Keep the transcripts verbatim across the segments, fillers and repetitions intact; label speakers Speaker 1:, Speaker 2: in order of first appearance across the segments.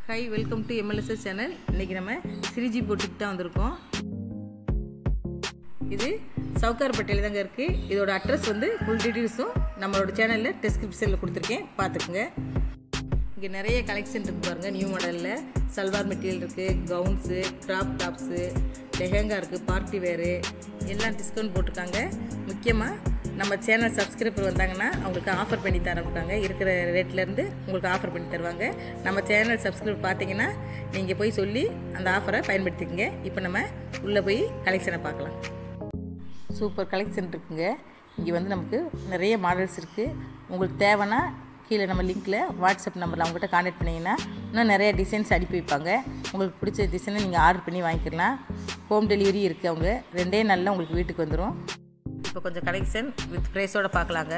Speaker 1: Hi, welcome to M L S S channel. இன்னைக்கு நம்ம ஸ்ரீஜி போட்டிக்கு தான் வந்திருக்கோம். இது சவுகார்பேட்டையில தாங்க இருக்கு. இதோட அட்ரஸ் வந்து full details-உம் நம்மளோட சேனல்ல description-ல கொடுத்திருக்கேன். பாத்துக்கங்க. இங்க நிறைய கலெக்ஷன் இருக்கு பாருங்க. நியூ மாடல்ல சல்வார் மெட்டீரியல் இருக்கு, கவுன்ஸ், கிராப் டாப்ஸ், லெஹங்கா இருக்கு, பார்ட்டி வேர் எல்லாம் டிஸ்கவுண்ட் போட்டுருக்காங்க. முக்கியமா நம்ம சேனல் சப்ஸ்கிரைபர் வந்தாங்கன்னா அவங்களுக்கு ஆஃபர் பண்ணி தரமாட்டாங்க. இருக்கிற ரேட்லேருந்து உங்களுக்கு ஆஃபர் பண்ணி தருவாங்க. நம்ம சேனல் சப்ஸ்கிரைப் பார்த்தீங்கன்னா நீங்கள் போய் சொல்லி அந்த ஆஃபரை பயன்படுத்திக்கங்க. இப்போ நம்ம உள்ளே போய் கலெக்ஷனை பார்க்கலாம். சூப்பர் கலெக்ஷன் இருக்குங்க. இங்கே வந்து நமக்கு நிறைய மாடல்ஸ் இருக்குது. உங்களுக்கு தேவைன்னா கீழே நம்ம லிங்க்கில் வாட்ஸ்அப் நம்பரில் அவங்ககிட்ட கான்டாக்ட் பண்ணிங்கன்னா இன்னும் நிறைய டிசைன்ஸ் அனுப்பி வைப்பாங்க. உங்களுக்கு பிடிச்ச டிசைனை நீங்கள் ஆர்டர் பண்ணி வாங்கிக்கலாம். ஹோம் டெலிவரி இருக்குது. அவங்க ரெண்டே நாளில் உங்களுக்கு வீட்டுக்கு வந்துடும். இப்போ கொஞ்சம் கலெக்ஷன் வித் ப்ரைஸோட பார்க்கலாங்க.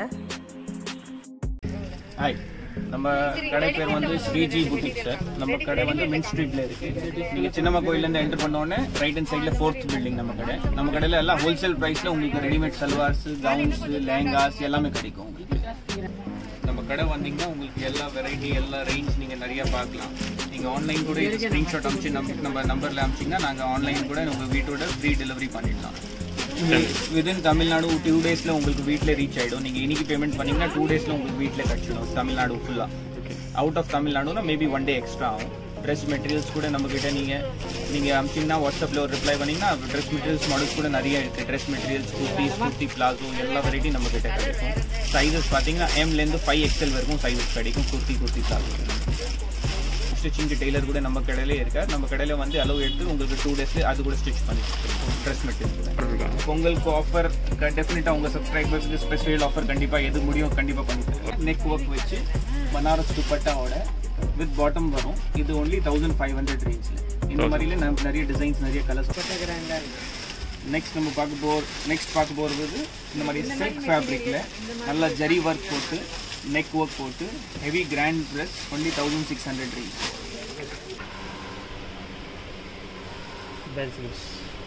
Speaker 2: ஹாய், நம்ம கடை பேர் வந்து ஸ்ரீஜி புட்டிக் சார். நம்ம கடை வந்து மின் ஸ்ட்ரீட்ல இருக்கு. நீங்க சின்னம்மா கோயிலேருந்து என்டர் பண்ணோன்னே ரைட் ஹேண்ட் சைடில் ஃபோர்த் பில்டிங் நம்ம கடை. நம்ம கடையில் எல்லாம் ஹோல்சேல் ப்ரைஸில் உங்களுக்கு ரெடிமேட் சல்வார்ஸ், கவுன்ஸ், லெஹங்காஸ் எல்லாமே கிடைக்கும். உங்களுக்கு நம்ம கடை வந்தீங்கன்னா உங்களுக்கு எல்லா வெரைட்டி எல்லா ரேஞ்ச் நீங்கள் நிறைய பார்க்கலாம். நீங்கள் ஆன்லைன் கூட ஸ்க்ரீன்ஷாட் அனுப்பிச்சு நம்ம நம்ம நம்பரில் அனுப்பிச்சிங்கன்னா நாங்கள் ஆன்லைன் கூட உங்கள் வீட்டோட ஃப்ரீ டெலிவரி பண்ணிடலாம். விதின் தமிழ்நாடு டூ டேஸில் உங்களுக்கு வீட்டில் ரீச் ஆகிடும். நீங்கள் இன்னைக்கு பேமெண்ட் பண்ணிங்கன்னா டூ டேஸில் உங்களுக்கு வீட்டில் கிடச்சிடும். தமிழ்நாடு ஃபுல்லாக. அவுட் ஆஃப் தமிழ்நாடுனா மேபி ஒன் டே எக்ஸ்ட்ரா ஆகும். ட்ரெஸ் மெட்டீரியல்ஸ் கூட நம்மக்கிட்ட நீங்கள் நீங்கள் அனுப்பிச்சிங்கன்னா வாட்ஸ்அப்பில் ஒரு ரிப்ளை பண்ணிங்கன்னா ட்ரெஸ் மெட்டீரியல்ஸ் மாடல்ஸ் கூட நிறைய இருக்குது. Dress materials, kurtis, kurti palazzo எல்லா வெரைட்டி நம்மக்கிட்ட கிடைக்கும். சைஸஸ் பார்த்தீங்கன்னா எம்லேருந்து ஃபைவ் எக்ஸ்எல் வரைக்கும் சைஸஸ் கிடைக்கும். Kurti kurti palazzo stitching tailor கூட நம்ம கடையிலே இருக்கார். நம்ம கடையில் வந்து அளவு எடுத்து உங்களுக்கு டூ டேஸில் அது கூட ஸ்டிச் பண்ணி ட்ரெஸ் மெட்டீரியல். உங்களுக்கு ஆஃபர் டெஃபினட்டாக உங்கள் சப்ஸ்கிரைபர்ஸுக்கு ஸ்பெஷல் ஆஃபர் கண்டிப்பாக எது முடியும் கண்டிப்பாக பண்ணி தருவோம். நெக் ஒர்க் வச்சு பனாரஸ் துப்பட்டாவோட வித் பாட்டம் வரும். இது ஒன்லி தௌசண்ட் ஃபைவ் ஹண்ட்ரட் ரேஞ்சில். இந்த மாதிரில நம்ம நிறைய டிசைன்ஸ் நிறைய கலர்ஸ் போட்டுக்கிறாங்க. நெக்ஸ்ட் நம்ம பார்க்க போகிற நெக்ஸ்ட் பார்க்க போகிறது இந்த மாதிரி சில்க் ஃபேப்ரிக்கில் நல்லா ஜரி ஒர்க் போட்டு நெக் ஒர்க் போட்டு heavy grand dress only thousand six hundred range. Bells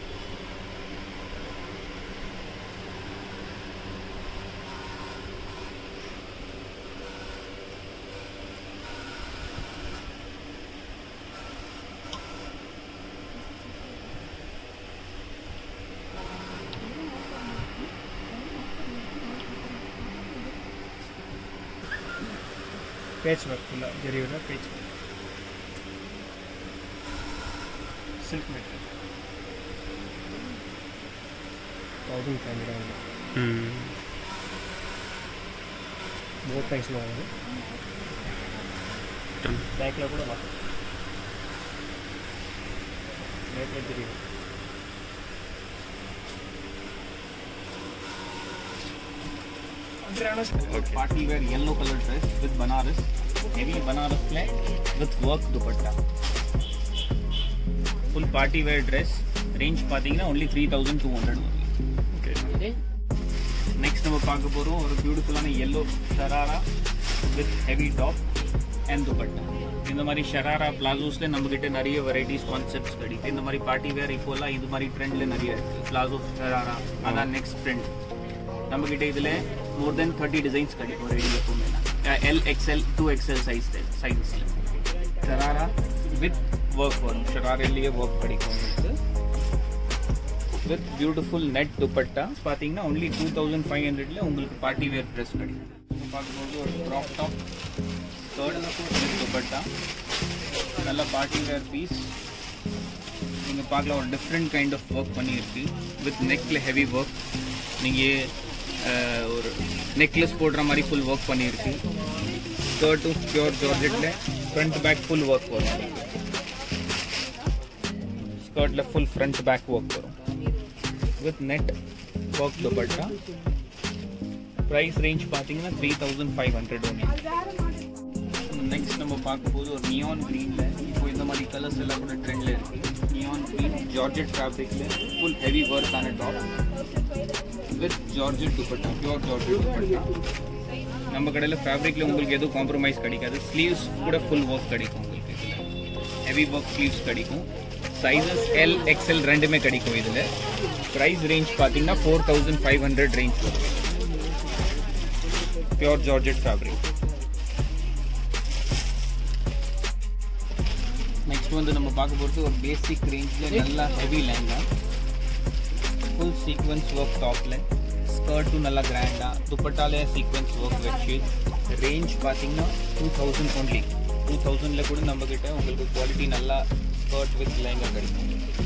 Speaker 2: patch work full zari वाला patch work silk material thousand five hundred hmm बहुत प्राइस में आएगा. बैक ला కూడా బాగా రేట్ ఎదిరి party wear yellow colour dress with Banaras heavy Banaras में with work dupatta full party wear dress range पातीங்கன்னா only three thousand two hundred okay. Next நம்ம பார்க்க போறோம் ஒரு பியூட்டிஃபுல்லான yellow sharara with heavy top and dupatta. இந்த மாதிரி ஷராரா பிளாசோஸ்ல நம்ம கிட்ட நிறைய வெரைட்டிஸ் கான்செப்ட்ஸ் கிடைக்கும். இந்த மாதிரி பார்ட்டி வேர் இப்போலாம் இது மாதிரி ட்ரெண்ட்ல நிறைய இருக்கு. பிளாசோ ஷராரா அதான் நெக்ஸ்ட் ட்ரெண்ட். நம்ம கிட்ட இதுல more than thirty designs கிடைக்கும். ரெடி எப்பவுமே L X L two X L size sizesல ஷராரா with work வரும். ஷராராலயே work கிடைக்கும் உங்களுக்கு with beautiful net dupatta. பாத்தீங்கன்னா only two thousand five hundred ல உங்களுக்கு பார்ட்டி வேர் ட்ரெஸ் கிடைக்கும். பார்க்கும்போது ஒரு crop top skirt with dupatta நல்ல பார்ட்டி வேர் பீஸ். நீங்க பார்க்கலாம் ஒரு டிஃப்ரெண்ட் கைண்ட் ஆஃப் ஒர்க் பண்ணி இருக்கு with neckல heavy work. நீங்க ஒரு நெக்லஸ் போடுற மாதிரி ஃபுல் ஒர்க் பண்ணியிருக்கு. ஸ்கர்ட்டும் பியூர் ஜார்ஜெட்டில் ஃப்ரண்ட் பேக் ஃபுல் ஒர்க் வரும். ஸ்கர்ட்டில் ஃபுல் ஃப்ரண்ட் பேக் ஒர்க் வரும் with net work dupatta. Price range பார்த்தீங்கன்னா த்ரீ தௌசண்ட் ஃபைவ் ஹண்ட்ரட் ஒன்று. நெக்ஸ்ட் நம்ம பார்க்கும்போது ஒரு நியான் க்ரீனில் இப்போ இந்த மாதிரி கலர்ஸ் எல்லாம் கூட ட்ரெண்டில் இருக்குது. நியான் க்ரீன் ஜார்ஜெட் ஃபேப்ரிக்கில் ஃபுல் ஹெவி ஒர்க் ஆன top with georgette dupatta, pure georgette dupatta. நம்ம கடையில் ஃபேப்ரிக்கில் உங்களுக்கு எதுவும் காம்ப்ரமைஸ் கிடைக்காது. ஸ்லீவ்ஸ் கூட ஃபுல் ஒர்க் கிடைக்கும் உங்களுக்கு. இதில் ஹெவி ஒர்க் ஸ்லீவ்ஸ் கிடைக்கும். சைஸஸ் எல் எக்ஸ்எல் ரெண்டுமே கிடைக்கும் இதில். ப்ரைஸ் ரேஞ்ச் பார்த்தீங்கன்னா four thousand five hundred range வரும். Pure georgette fabric. நெக்ஸ்ட் வந்து நம்ம பார்க்க போகிறது ஒரு பேசிக் ரேஞ்சில் நல்லா heavy lehenga, full sequins work டாப்பில், ஸ்கர்ட்டும் நல்லா கிராண்டாக, துப்பட்டாலே சீக்வன்ஸ் ஒர்க் வச்சு ரேஞ்ச் பார்த்தீங்கன்னா டூ தௌசண்ட் ஒன்லி. டூ தௌசண்டில் கூட நம்மக்கிட்ட உங்களுக்கு குவாலிட்டி நல்லா ஸ்கர்ட் வித் லெஹங்கா கிடைக்கும்.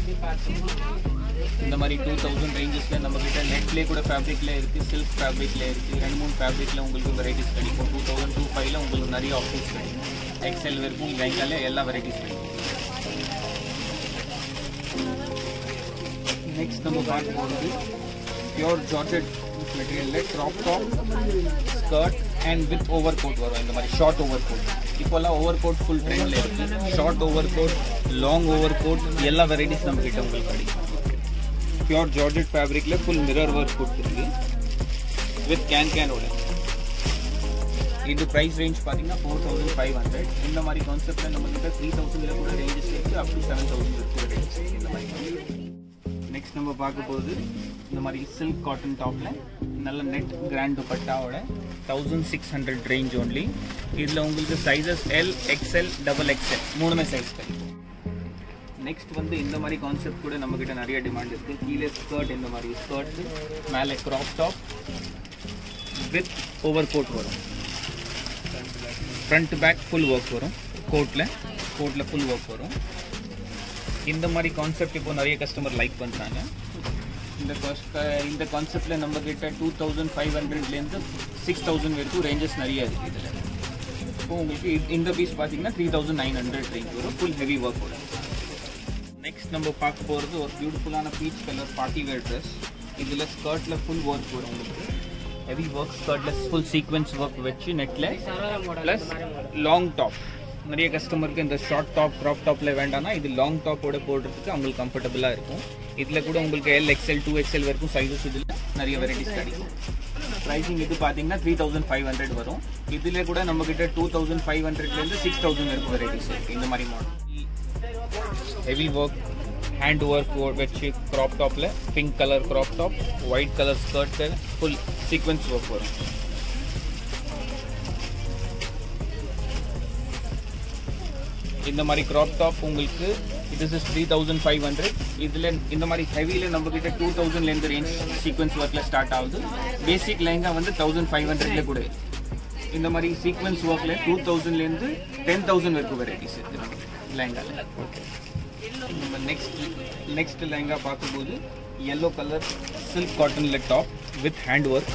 Speaker 2: இந்த மாதிரி டூ தௌசண்ட் ரேஞ்சஸில் நம்மக்கிட்ட நெட்லேயே கூட ஃபேப்ரிக்கில் இருக்குது, சில்க் ஃபேப்ரிக்கில் இருக்குது, ரெண்டு மூணு ஃபேப்ரிக்கில் உங்களுக்கு வெரைட்டிஸ் கிடைக்கும். டூ தௌசண்ட் டூ ஃபைவ்ல உங்களுக்கு நிறைய ஆப்ஷன்ஸ் கிடைக்கும். எக்ஸ்எல் வரைக்கும் லெஹங்காலே எல்லா வெரைட்டிஸ் கிடைக்கும். நெக்ஸ்ட் நம்ம பார்க்க போகிறது பியூர் ஜார்ஜெட் மெட்டீரியலில் crop top, skirt and with over coat வரும். இந்த மாதிரி ஷார்ட் ஓவர் கோட் இப்போல்லாம் ஓவர் கோட் ஃபுல் ட்ரெண்டில் இருக்குது. Short over coat, long over coat எல்லா வெரைட்டிஸ் நம்மக்கிட்ட உங்களுக்கு கிடைக்கும். பியூர் ஜார்ஜெட் ஃபேப்ரிக்கில் ஃபுல் மிரர் ஒர்க் கொடுத்துருக்கு வித் கேன் கேனோட. இது ப்ரைஸ் ரேஞ்ச் பார்த்தீங்கன்னா ஃபோர் தௌசண்ட் ஃபைவ் ஹண்ட்ரட். இந்த மாதிரி கான்செப்டில் நம்மக்கிட்ட த்ரீ தௌசண்டில் கூட ரேஞ்சஸ் இருக்குது, அப் டு செவன் தௌசண்ட் இருக்குது ரேஞ்ச். இந்த மாதிரி நெக்ஸ்ட் நம்ம பார்க்க போகுது இந்த மாதிரி சில்க் காட்டன் டாப்பில் நல்ல நெட் கிராண்ட் துப்பட்டாவோட thousand six hundred range only. இதில் உங்களுக்கு sizes L, XL, double XL மூணுமே சைஸ் கிடைக்கும். நெக்ஸ்ட் வந்து இந்த மாதிரி கான்செப்ட் கூட நம்மக்கிட்ட நிறைய டிமாண்ட் இருக்குது. கீழே ஸ்கர்ட், இந்த மாதிரி ஸ்கர்ட் மேலே crop top with over coat வரும். ஃப்ரண்ட் பேக் ஃபுல் ஒர்க் வரும். கோட்டில் கோட்டில் ஃபுல் ஒர்க் வரும். இந்த மாதிரி கான்செப்ட் இப்போ நிறைய கஸ்டமர் லைக் பண்ணுறாங்க. இந்த இந்த கான்செப்டில் நம்மக்கிட்ட டூ தௌசண்ட் ஃபைவ் ஹண்ட்ரட்லேருந்து சிக்ஸ் தௌசண்ட் வரைக்கும் ரேஞ்சஸ் நிறைய இருக்குது. இதில் இப்போ உங்களுக்கு இந்த பீஸ் பார்த்தீங்கன்னா three thousand nine hundred range வரும், ஃபுல் ஹெவி ஒர்க் வரும். நெக்ஸ்ட் நம்ம பார்க்க போகிறது ஒரு பியூட்டிஃபுல்லான peach colour party wear dress. இதில் ஸ்கர்ட்டில் ஃபுல் ஒர்க் வரும். உங்களுக்கு ஹெவி ஒர்க் ஸ்கர்ட்டில் ஃபுல் சீக்வன்ஸ் ஒர்க் வச்சு நெட்டில் ப்ளஸ் லாங் டாப். நிறைய கஸ்டமருக்கு இந்த ஷார்ட் டாப், க்ராப் டாப்பில் வேண்டாம்னா இது லாங் டாப்போட போடுறதுக்கு அவங்களுக்கு கம்ஃபர்டபுளாக இருக்கும். இதில் கூட உங்களுக்கு எல், எக்ஸ்எல், டூ எக்ஸ்எல் வரைக்கும் சைஸஸ் இதில் நிறைய வெரைட்டிஸ் கிடைக்கும். ப்ரைஸிங் இது பார்த்தீங்கன்னா த்ரீ தௌசண்ட் ஃபைவ் ஹண்ட்ரட் வரும். இதில் கூட நம்மக்கிட்ட டூ தௌசண்ட் ஃபைவ் ஹண்ட்ரட்லேருந்து சிக்ஸ் தௌசண்ட் வரைக்கும் வெரைட்டிஸ் இருக்குது. இந்த மாதிரி model heavy work, hand work வச்சு க்ராப் டாப்பில் pink colour crop top, white colour ஸ்கர்ட்டில் ஃபுல் சீக்வன்ஸ் ஒர்க் வரும். இந்த மாதிரி க்ராப் டாப் உங்களுக்கு இது is three thousand five hundred. இதில் இந்த மாதிரி ஹெவியில் நம்மக்கிட்ட டூ தௌசண்ட்லேருந்து ரேஞ்ச் சீக்வன்ஸ் ஒர்க்கில் ஸ்டார்ட் ஆகுது. பேசிக் லெஹங்கா வந்து தௌசண்ட் ஃபைவ் ஹண்ட்ரட்ல கூட. இந்த மாதிரி சீக்வன்ஸ் ஒர்க்கில் டூ தௌசண்ட்லேருந்து டென் தௌசண்ட் வரைக்கும் வெரைட்டிஸ் இருக்குது லெஹங்காவில். ஓகே, நம்ம நெக்ஸ்ட் நெக்ஸ்ட் லெஹங்கா பார்க்கும்போது yellow கலர் சில்க் காட்டனில் டாப் வித் ஹேண்ட் ஒர்க்.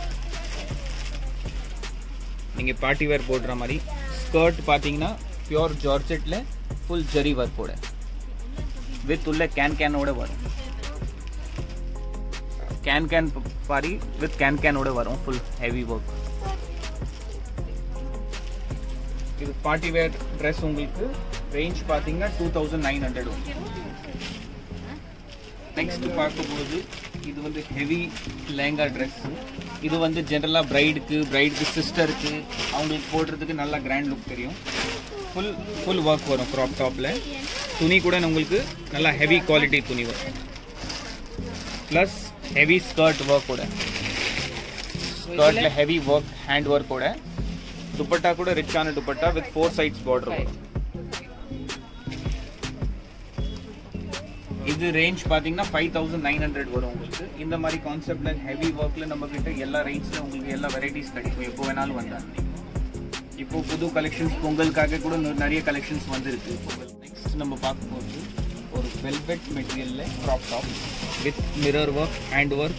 Speaker 2: நீங்கள் பார்ட்டி வேர் போடுற மாதிரி ஸ்கர்ட் பார்த்தீங்கன்னா பியூர் ஜார்ஜெட்டில் ஃபுல் ஜரி ஒர்க்கோட வித் உள்ள கேன் கேனோட வரும். கேன் கேன் பாரி வித் கேன் கேனோட வரும், ஃபுல் ஹெவி ஒர்க். இது பார்ட்டி வேர் ட்ரெஸ் உங்களுக்கு ரேஞ்ச் பார்த்தீங்கன்னா டூ தௌசண்ட் நைன் ஹண்ட்ரட் வரும். நெக்ஸ்ட் பார்க்கும்போது இது வந்து ஹெவி லெஹங்கா ட்ரெஸ். இது வந்து ஜென்ரலாக ப்ரைடுக்கு ப்ரைடுக்கு சிஸ்டருக்கு அவங்களுக்கு போடுறதுக்கு நல்லா கிராண்ட் லுக் தெரியும். ஃபுல் ஃபுல் ஒர்க் வரும் க்ராப் டாப்பில். துணி கூட உங்களுக்கு நல்லா ஹெவி குவாலிட்டி துணி வரும். ப்ளஸ் ஹெவி ஸ்கர்ட் ஒர்க்கோட, ஸ்கர்ட்டில் ஹெவி ஒர்க் ஹேண்ட் ஒர்க்கோட. துப்பட்டா கூட ரிச்சான dupatta with four sides border வரும். இது ரேஞ்ச் பார்த்தீங்கன்னா ஃபைவ் தௌசண்ட் நைன் ஹண்ட்ரட் வரும் உங்களுக்கு. இந்த மாதிரி கான்செப்டில் ஹெவி ஒர்க்கில் நம்மக்கிட்ட எல்லா ரேஞ்சில் உங்களுக்கு எல்லா வெரைட்டிஸ் கிடைக்கும். எப்போ வேணாலும் வந்தாங்க. இப்போ புது கலெக்ஷன்ஸ் பொங்கலுக்காக கூட நிறைய கலெக்ஷன்ஸ் வந்துருக்கு பொங்கல். நெக்ஸ்ட் நம்ம பார்க்கும்போது ஒரு வெல்வெட் மெட்டீரியலில் crop top with mirror work, hand work.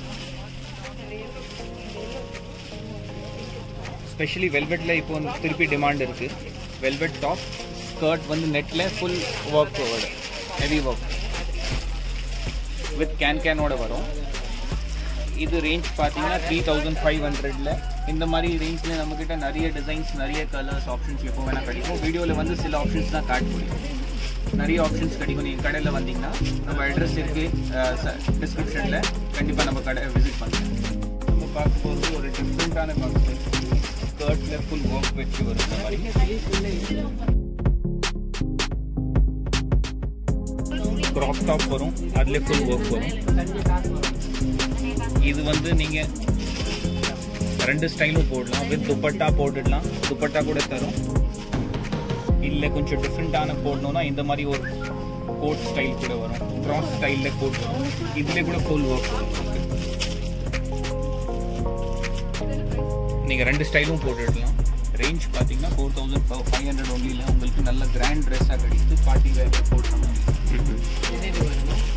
Speaker 2: Specially வெல்வெட்டில் இப்போ வந்து திருப்பி டிமாண்ட் இருக்குது. வெல்வெட் டாப், ஸ்கர்ட் வந்து நெட்டில் ஃபுல் ஒர்க் ஓட ஹெவி ஒர்க் வித் கேன் கேனோட வரும். இது ரேஞ்ச் பார்த்தீங்கன்னா த்ரீ தௌசண்ட் ஃபைவ் ஹண்ட்ரட்ல. இந்த மாதிரி ரேஞ்சில் நம்மக்கிட்ட நிறைய டிசைன்ஸ், நிறைய கலர்ஸ், ஆப்ஷன்ஸ் எப்போ வேணால் கிடைக்கும். வீடியோவில் வந்து சில ஆப்ஷன்ஸ் தான் காட்ட முடியும். நிறைய ஆப்ஷன்ஸ் கிடைக்கும். நீங்கள் கடையில் வந்தீங்கன்னா நம்ம அட்ரஸ் இருக்குது டிஸ்கிரிப்ஷனில், கண்டிப்பாக நம்ம கடை விசிட் பண்ணுறோம். நம்ம பார்க்க போகிறது ஒரு டிஃப்ரெண்ட்டான கான்செப்ட். ஸ்கர்ட்டில் ஃபுல் ஒர்க் வச்சு வரும். இந்த மாதிரி க்ராப் டாப் வரும், அதில் ஃபுல் ஒர்க் வரும். இது வந்து நீங்கள் ரெண்டு ஸ்டைலும் போடலாம். வித் துப்பட்டா போட்டுடலாம், துப்பட்டா கூட தரும். இல்லை கொஞ்சம் டிஃப்ரெண்ட்டான போடணும்னா இந்த மாதிரி ஒரு கோட் ஸ்டைல் கூட வரும், க்ராஸ் ஸ்டைலில் கோட் வரும். இதுலேயே கூட ஃபுல் ஒர்க் வரும். நீங்கள் ரெண்டு ஸ்டைலும் போட்டுடலாம். ரேஞ்ச் பார்த்தீங்கன்னா ஃபோர் தௌசண்ட் ஃபைவ் ஹண்ட்ரட் ஒன்லியில் உங்களுக்கு நல்ல கிராண்ட் ட்ரெஸ்ஸாக கிடைக்குது. பார்ட்டி வேர் போட்டு